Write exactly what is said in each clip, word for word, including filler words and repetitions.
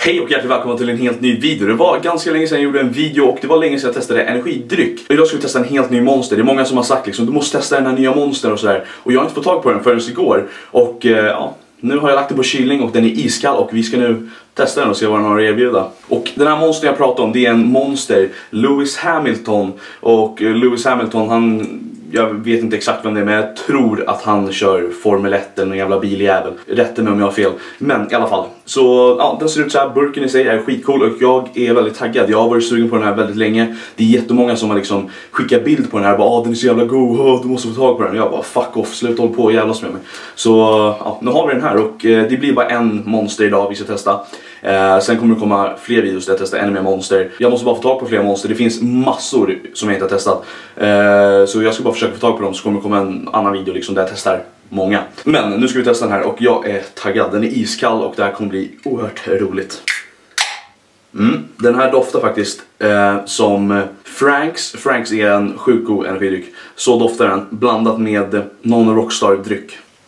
Hej och hjärtligt välkomna till en helt ny video. Det var ganska länge sedan jag gjorde en video och det var länge sedan jag testade energidryck. Och idag ska vi testa en helt ny monster. Det är många som har sagt liksom, du måste testa den här nya monster och sådär. Och jag har inte fått tag på den förrän igår. Och eh, ja, nu har jag lagt den på kylning och den är iskall och vi ska nu testa den och se vad den har att erbjuda. Och den här monstern jag pratar om, det är en monster, Lewis Hamilton. Och Lewis Hamilton, han... jag vet inte exakt vem det är, men jag tror att han kör Formel ett eller en jävla biljävel. Rätta mig om jag har fel. Men i alla fall. Så ja, den ser ut så här. Burken i sig är skitcool och jag är väldigt taggad. Jag har varit sugen på den här väldigt länge. Det är jättemånga som har liksom skickat bild på den här. Bara, ah, den är så jävla god, oh, du måste få tag på den. Och jag bara, fuck off, sluta hålla på och jävlas med mig. Så ja, nu har vi den här och eh, det blir bara en monster idag vi ska testa. Eh, sen kommer det komma fler videos där jag testar ännu mer monster. Jag måste bara få tag på fler monster. Det finns massor som jag inte har testat. Eh, så jag ska bara försöka få tag på dem, så kommer det komma en annan video liksom där jag testar många. Men nu ska vi testa den här och jag är taggad. Den är iskall och det här kommer bli oerhört roligt. Mm. Den här doftar faktiskt eh, som Franks. Franks är en sjukt god energidryck. Så doftar den blandat med någon Rockstar-dryck.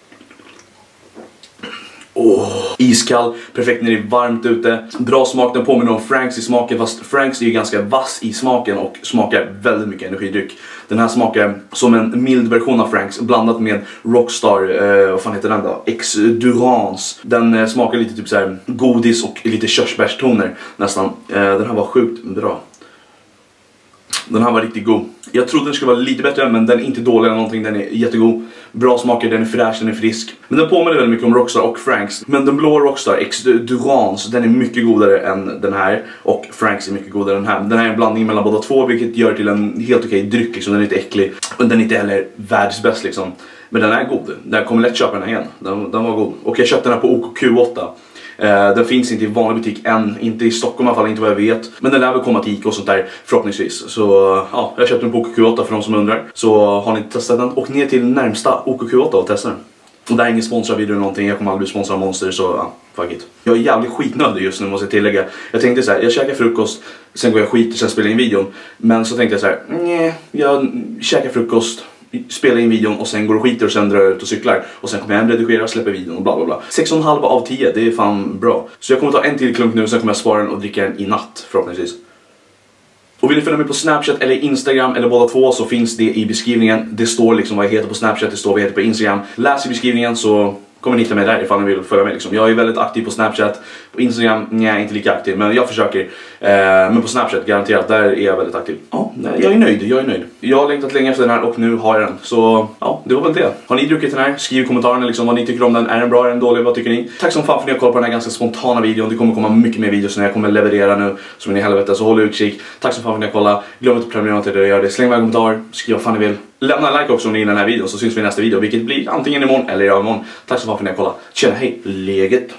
Oh, iskall, perfekt när det är varmt ute. Bra smak, den påminner om Franks i smaken. Fast Franks är ju ganska vass i smaken och smakar väldigt mycket energidryck. Den här smakar som en mild version av Franks blandat med Rockstar, eh, vad fan heter den då? X-Durance. Den eh, smakar lite typ så här godis och lite körsbärstoner nästan. eh, Den här var sjukt bra. Den här var riktigt god. Jag trodde den skulle vara lite bättre, men den är inte dålig eller någonting. Den är jättegod. Bra smaker, den är fräsch, den är frisk. Men den påminner väldigt mycket om Rockstar och Franks. Men den blå Rockstar, X-Durance, den är mycket godare än den här. Och Franks är mycket godare än den här. Den här är en blandning mellan båda två, vilket gör till en helt okej dryck liksom. Den är lite äcklig. Men den är inte heller världsbäst liksom. Men den är god. Jag kommer lätt köpa den här igen. Den, den var god. Och jag köpte den här på O K Q åtta. Uh, den finns inte i vanlig butik än, inte i Stockholm i alla fall, inte vad jag vet. Men den lär väl komma till Ica och sånt där förhoppningsvis. Så ja, jag köpte den på O K Q åtta för de som undrar. Så har ni inte testat den, åk ner till närmsta O K Q åtta och testa den. Och det här är ingen sponsrad video eller någonting, jag kommer aldrig bli sponsrad av Monster, så ja, fuck it. Jag är jävligt skitnödig just nu, måste jag tillägga. Jag tänkte så här, jag käkar frukost, sen går jag skit och sen spelar in videon. Men så tänkte jag så här, nej, jag käkar frukost, spela in videon och sen går och skiter och sen drar jag ut och cyklar. Och sen kommer jag hem, redigera och släpper videon och bla bla bla. sex komma fem av tio, det är fan bra. Så jag kommer ta en till klunk nu, sen kommer jag spara den och dricka den i natt förhoppningsvis. Och vill ni följa mig på Snapchat eller Instagram eller båda två, så finns det i beskrivningen. Det står liksom vad jag heter på Snapchat, det står vad jag heter på Instagram. Läs i beskrivningen så kommer ni hitta mig där ifall ni vill följa mig liksom. Jag är väldigt aktiv på Snapchat. På Instagram, nej, inte lika aktiv, men jag försöker. eh, Men på Snapchat, garanterat, där är jag väldigt aktiv. Ja, jag är nöjd, jag är nöjd. Jag har längtat länge efter den här och nu har jag den. Så ja, det var väl det. Har ni druckit den här? Skriv i kommentarerna liksom vad ni tycker om den. Är den bra, är den dålig, vad tycker ni? Tack som fan för att ni har kollat på den här ganska spontana videon. Det kommer komma mycket mer videos när jag kommer leverera nu, som in i helvete, så håll utkik. Tack som fan för att ni har kollat. Glöm inte att prenumerera till det och gör det. Släng mig en kommentar, skriv vad fan ni vill. Lämna en like också om ni gillar den här videon, så syns vi i nästa video, vilket blir antingen imorgon eller imorgon. Tack så mycket för att ni har kollat. Tjena, hej, läget!